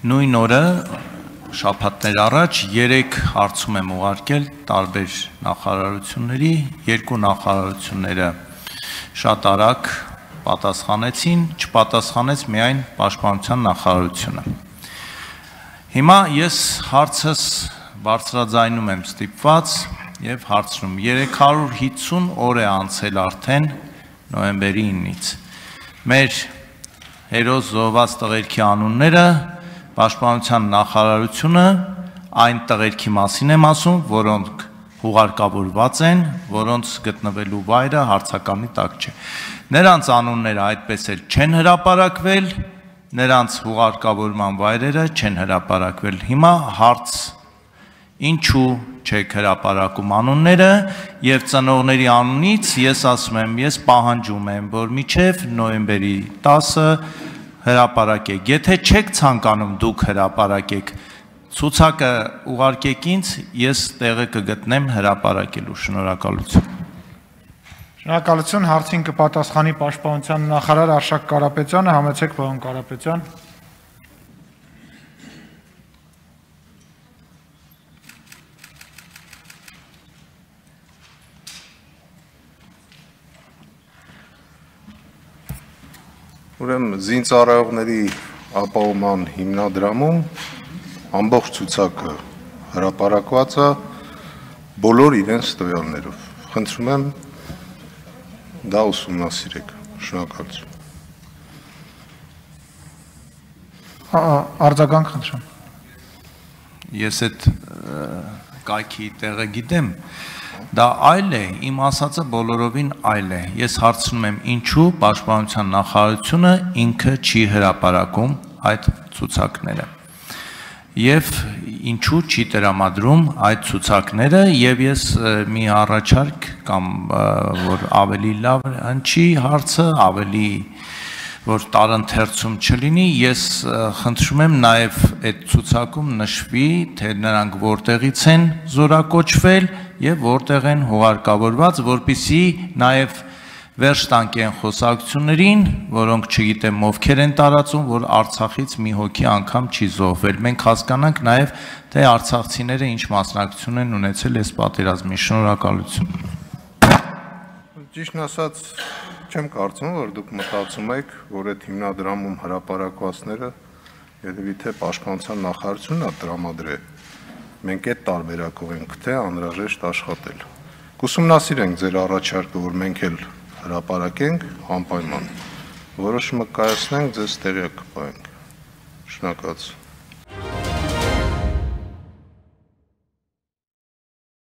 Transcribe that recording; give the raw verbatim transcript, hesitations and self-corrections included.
Նույն օրը շաբաթներ առաջ երեք հարցում եմ ուղարկել տարբեր նախարարությունների, երկու նախարարությունները շատ արագ պատասխանեցին, չպատասխանեց միայն Պաշտպանության նախարարությունը։ Հիմա ես հարցս բարձրաձայնում եմ ստիպված եւ հարցնում երեք հարյուր հիսուն օր է անցել արդեն նոյեմբերի իննից։ Մեր հերոս զոհված տղերքի անունները Պաշտպանության նախարարությունը այն տղերքի մասին եմ ասում, որոնք հուղարկավորված են, որոնց գտնվելու վայրը հարցակամի տակ չէ։ Նրանց անունները այդպես էլ չեն հրապարակվել, նրանց հուղարկավորման վայրերը չեն հրապարակվել։ Հիմա հարց ինչու չեք հրապարակում անունները եւ ծնողների անունից ես ասում եմ, ես պահանջում եմ, որ մինչեւ նոյեմբերի տասը հրապարակեք, եթե չեք ցանկանում դուք հրապարակեք, ցուցակը ուղարկեք ինձ, ես տեղը կգտնեմ հրապարակելու, շնորհակալություն։ Շնորհակալություն, հարցին կպատասխանի Պաշտպանության նախարար Արշակ Կարապետյանը, համեցեք պարոն Կարապետյան։ Ուրեմն զինծառայողների ապահովման հիմնադրամում ամբողջ ցուցակը հրապարակված է բոլոր իրենց տվյալներով։ Խնդրում եմ դա ուսումնասիրեք։ Շնորհակալություն։ Արձագանք խնդրում։ Ես այդ կայքի տեղը գիտեմ, դա այլ է, իմ ասածը բոլորովին այլ է։ Ես հարցնում եմ ինչու Պաշտպանության նախարարությունը ինքը չի հրապարակում այդ ցուցակները։ Եվ ինչու չի տրամադրում այդ ցուցակները եւ ես մի առաջարկ կամ որ ավելի լավ հնչի հարցը, ավելի որ տարընթերցում չլինի, ես խնդրում եմ նաև այդ ցուցակում նշվի, թե նրանք որտեղից են զորակոչվել եւ որտեղ են հուղարկավորված, որպեսզի նաև վերջ տանք են խոսակցություններին, որոնք չգիտեմ ովքեր են տարածում, որ Արցախից մի հոգի անգամ չի զոհվել։ Մենք հասկանանք նաև, թե արցախցիները ինչ մասնակցություն են ունեցել այս պատերազմին։ Շնորհակալություն։ Ճիշտն ասած, չեմ կարծում, որ դուք մտածում եք, որ այդ հիմնադրամում հրապարակվածները երևի թե Պաշտպանության նախարարությունն է տրամադրել։ Մենք այդ տարբերակով ենք թե անհրաժեշտ աշխատել։ Կուսումնասիրենք ձեր առաջարկը, որ մենք էլ հրապարակենք անպայման։ Որոշումը կայացնենք, ձեզ տեղյակ կպահենք։ Շնորհակալություն։